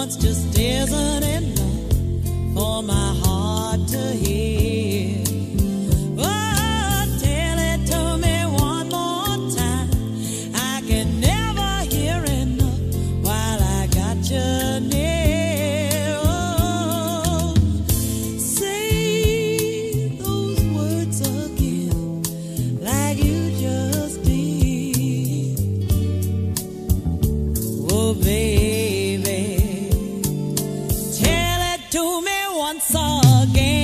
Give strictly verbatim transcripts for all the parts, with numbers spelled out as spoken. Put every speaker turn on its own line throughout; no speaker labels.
once just isn't enough for my heart to hear. Oh, tell it to me one more time. I can never hear enough while I got you near. Oh, say those words again like you just did. Oh, baby, tell it to me once again.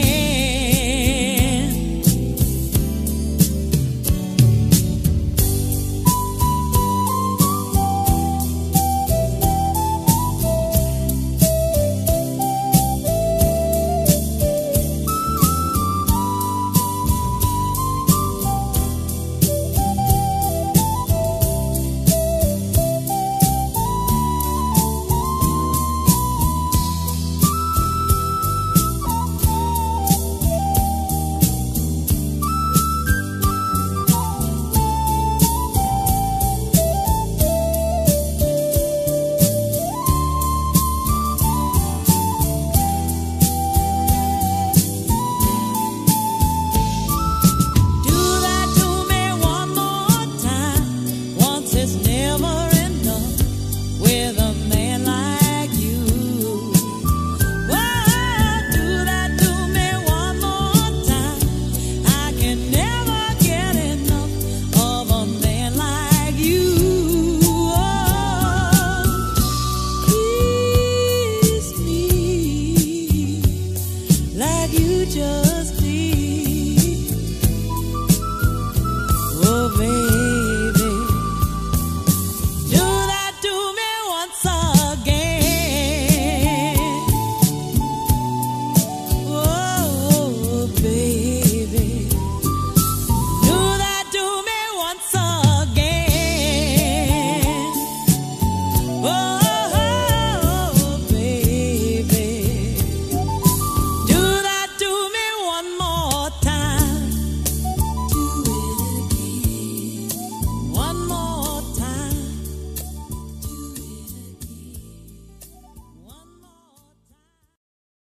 It's never enough with a man like you. Oh, do that to me one more time. I can never get enough of a man like you. Oh, kiss me like you just